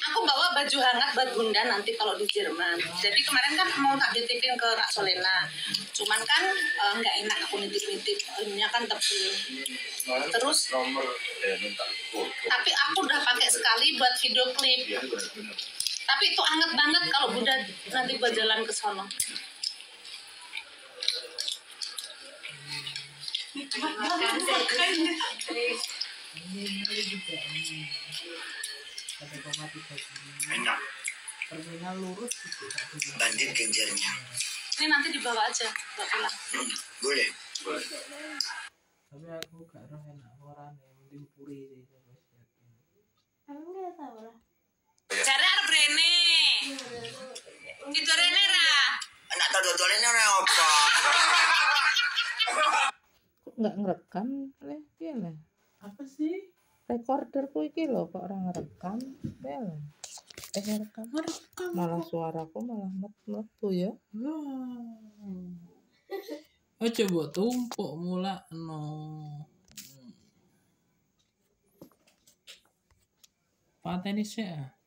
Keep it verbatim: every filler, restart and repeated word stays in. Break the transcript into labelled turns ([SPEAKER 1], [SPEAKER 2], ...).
[SPEAKER 1] Aku bawa baju hangat buat bunda nanti kalau di Jerman. Jadi kemarin kan mau tak titipin ke Kak Solena. Cuman kan nggak uh, enak aku nitip-nitip. Ini kan tebel. Terus tapi aku udah pakai sekali buat video klip. Tapi itu hangat banget kalau bunda nanti buat jalan ke sono.
[SPEAKER 2] Enak. Terminal lurus gitu. Bandit genjernya.
[SPEAKER 1] Ini nanti dibawa aja, bawa pulang.
[SPEAKER 2] Hmm, boleh. Boleh.
[SPEAKER 3] Tapi aku gak roh enak orang yang penting puri sih.
[SPEAKER 4] Aku nggak tahu lah.
[SPEAKER 1] Cari arep rene. Itu rene ra.
[SPEAKER 2] Enak tau dodolnya ora apa.
[SPEAKER 5] Kok nggak ngerekam leh piye lah.
[SPEAKER 3] Apa sih?
[SPEAKER 5] Recorderku iki lho kok orang ngerekam piye lah. Eh ngerekam.
[SPEAKER 3] Ngerekam.
[SPEAKER 5] Malah suaraku malah metu ya.
[SPEAKER 3] Hmm. Oh coba tumpuk mula no. Pateni sih.